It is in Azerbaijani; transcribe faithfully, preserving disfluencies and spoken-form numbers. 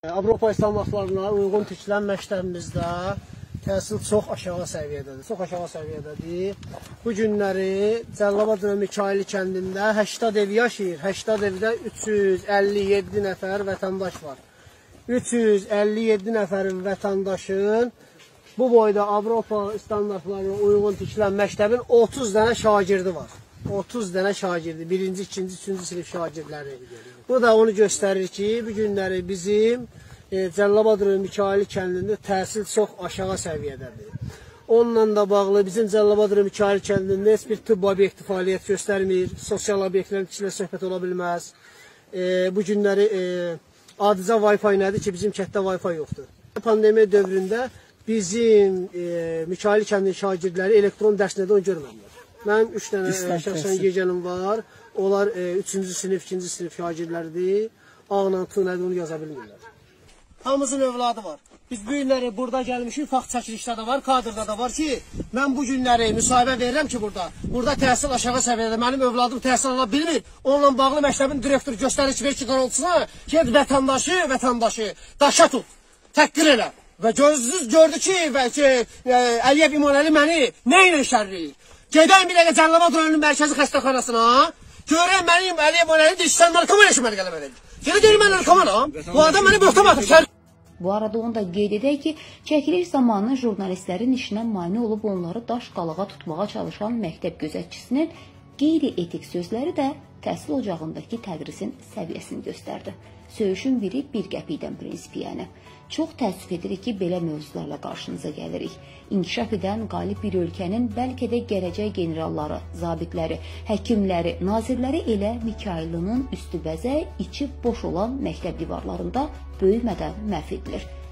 Avropa standartlarına uyğun tikilən məktəbimizdə təhsil çox aşağı səviyyədədir. Çox aşağı səviyyədədir. Bu günləri Cəlilabad Mikail kəndində səksən ev yaşayır. səksən evdə üç yüz əlli yeddi nəfər vətəndaş var. üç yüz əlli yeddi nəfərin vətəndaşın bu boyda Avropa standartlarına uyğun tikilən məktəbin otuz dənə şagirdi var. otuz dənə şagirdi. Birinci, ikinci, üçüncü sinif şagirdləri. Bu da onu göstərir ki, bu günləri bizim e, Cəlilabad Mikail kəndində təhsil çox aşağı səviyyədədir. Onunla da bağlı bizim Cəlilabad Mikail kəndində heç bir tibb obyekti fəaliyyət göstərmir. Sosial obyektlərin içində söhbət ola bilməz. E, bu günləri e, adicə Wi-Fi nədir ki, bizim kətdə Wi-Fi yoxdur. Pandemiya dövründə bizim e, Mikail kəndinin şagirdləri elektron dərs nədir onu görməmlər. Mənim üç dənə şəxsən gecənim var. Onlar e, üçüncü sinif, ikinci sinif şagirdlərdir. Ağla, tığ nədir onu yaza bilmirlər. Hamımızın övladı var. Biz bu günləri burada gəlmişik, fakt çəkilişdə də var, kadrda da var ki, mən bu günləri müsahibə verirəm ki, burada. Burada təhsil aşağı səviyyədə, mənim övladım təhsil ala bilmir. Onunla bağlı məktəbin direktoru göstərir ki, ver ki, qaroltusuna, ki, vətəndaşı, vətəndaşı daşa tut, təhqir elə. Və gözünüz gördü ki, və ki, e, Əliyev İmanəli məni nə ilə şərləyir? Gedəyim bir dəqiqə Cəlilabad rayonunun mərkəzi xəstəxanasına, görəyim mənim Əliyev İmanəli deyir, sən narkoman eşməli gəlməlidir. Geri deyir, mən narkomanam, bu adam məni böhtəm atır. Bu arada onu da qeyd edək ki, çəkiliş zamanı jurnalistlərin işinə mane olub onları daş qalağa tutmağa çalışan məktəb gözətçisinin qeyri-etik sözləri də təhsil ocağındakı tədrisin səviyyəsini göstərdi. Söyüşün biri bir qəpikdən prinsipi yəni. Çox təəssüf edirik ki, belə mövzularla qarşınıza gəlirik. İnkişaf edən qalib bir ölkənin bəlkə də gələcək generalları, zabitləri, həkimləri, nazirləri elə Mikailinin üstü bəzək, içi boş olan məktəb divarlarında böyümədən məhv edilir.